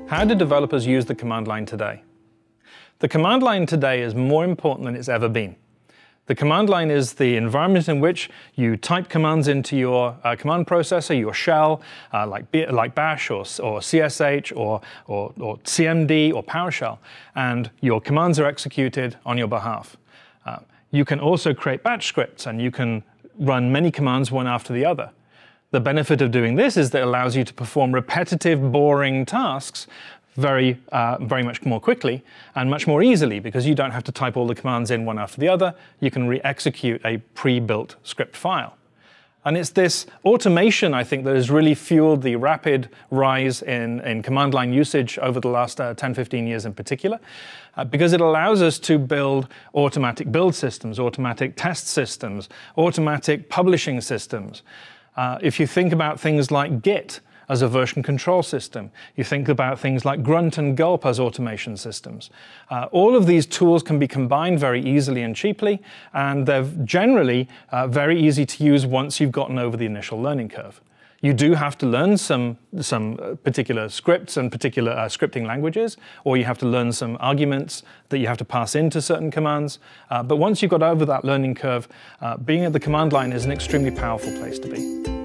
How do developers use the command line today? The command line today is more important than it's ever been. The command line is the environment in which you type commands into your command processor, your shell, like Bash or CSH or CMD or PowerShell, and your commands are executed on your behalf. You can also create batch scripts, and you can run many commands one after the other. The benefit of doing this is that it allows you to perform repetitive, boring tasks very much more quickly and much more easily, because you don't have to type all the commands in one after the other. You can re-execute a pre-built script file. And it's this automation, I think, that has really fueled the rapid rise in command line usage over the last 10, 15 years in particular, because it allows us to build automatic build systems, automatic test systems, automatic publishing systems. If you think about things like Git as a version control system, you think about things like Grunt and Gulp as automation systems. All of these tools can be combined very easily and cheaply, and they're generally very easy to use once you've gotten over the initial learning curve. You do have to learn some particular scripts and particular scripting languages, or you have to learn some arguments that you have to pass into certain commands. But once you've got over that learning curve, being at the command line is an extremely powerful place to be.